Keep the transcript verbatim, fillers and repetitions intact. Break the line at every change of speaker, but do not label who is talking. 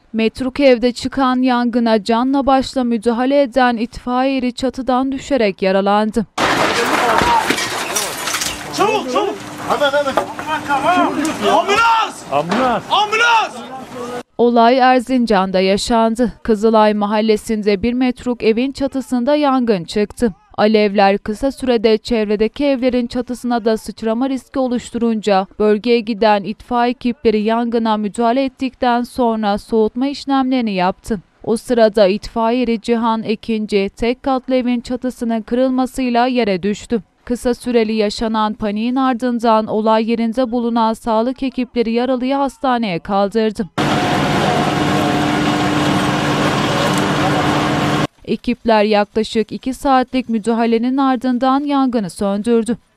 Metruk evde çıkan yangına canla başla müdahale eden itfaiye eri çatıdan düşerek yaralandı.
Çabuk çabuk. Hemen hemen. Ambulans!
Ambulans!
Ambulans!
Olay Erzincan'da yaşandı. Kızılay mahallesinde bir metruk evin çatısında yangın çıktı. Alevler kısa sürede çevredeki evlerin çatısına da sıçrama riski oluşturunca bölgeye giden itfaiye ekipleri yangına müdahale ettikten sonra soğutma işlemlerini yaptı. O sırada itfaiye eri Cihan Ekinci tek katlı evin çatısının kırılmasıyla yere düştü. Kısa süreli yaşanan paniğin ardından olay yerinde bulunan sağlık ekipleri yaralıyı hastaneye kaldırdı. Ekipler yaklaşık iki saatlik müdahalenin ardından yangını söndürdü.